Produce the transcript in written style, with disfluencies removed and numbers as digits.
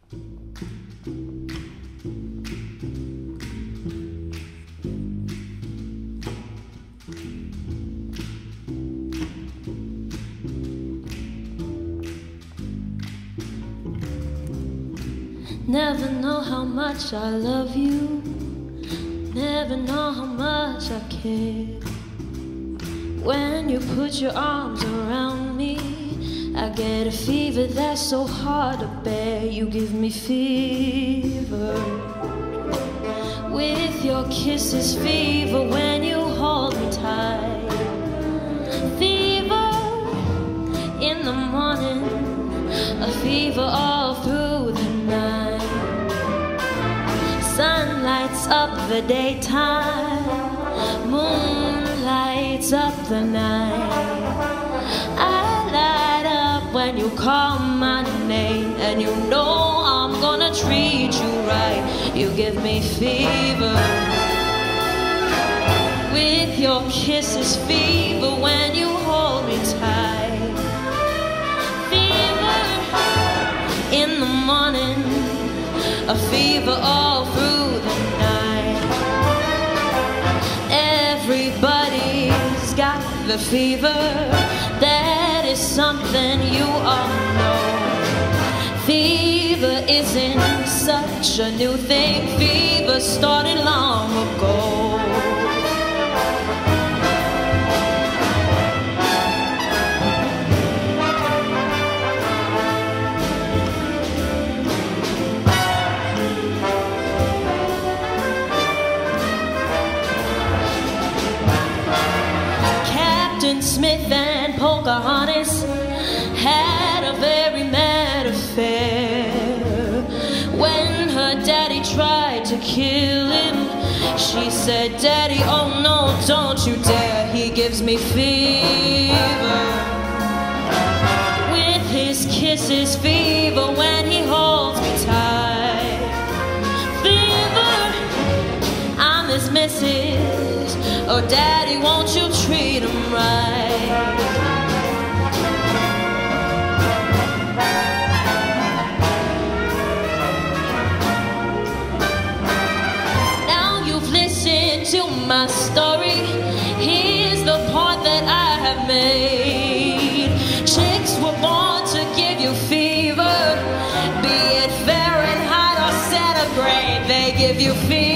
Never know how much I love you. Never know how much I care. When you put your arms around me, I get a fever that's so hard to bear. You give me fever with your kisses, fever when you hold me tight. Fever in the morning, a fever all through the night. Sun lights up the daytime, moon lights up the night. I light up when you call my name, and you know I'm gonna treat you right. You give me fever with your kisses, fever when you hold me tight. Fever in the morning, a fever all through the night. Everybody's got the fever, that is something you all know. Fever isn't such a new thing, fever started long ago. Smith and Pocahontas had a very mad affair. When her daddy tried to kill him, she said, "Daddy, oh no, don't you dare. He gives me fever with his kisses, fever when he holds me tight. Fever, I'm his missus. Oh, Daddy, won't you treat him right?" Now you've listened to my story. Here's the part that I have made. Chicks were born to give you fever, be it Fahrenheit or centigrade. They give you fever